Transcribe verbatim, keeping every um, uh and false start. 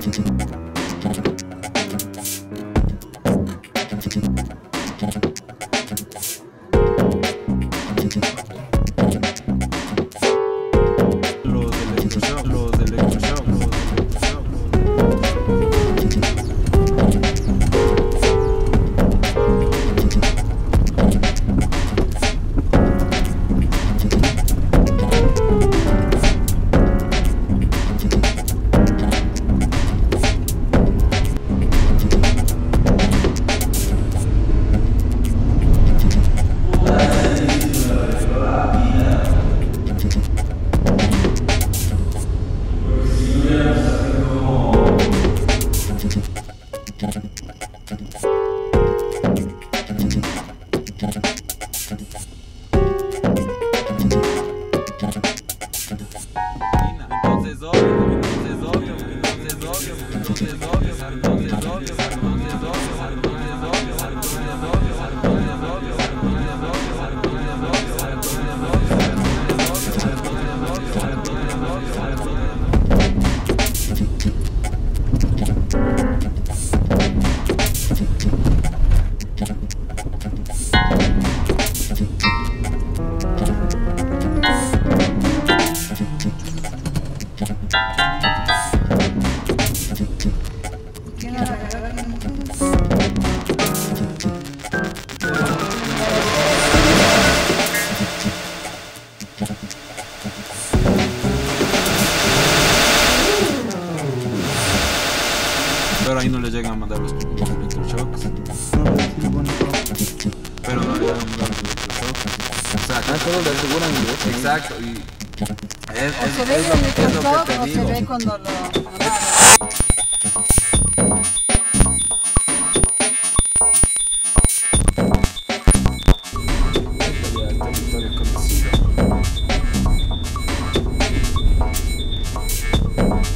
Pero ahí no le llegan a mandar los electroshocks. Pero no le llegan a mandar los electroshocks. Exacto. Ah, solo le aseguran el bote. Exacto. Y es, O es, se ve es, el lo, es lo que electroshock te o se digo. ve cuando lo agarra. Territorio conocido.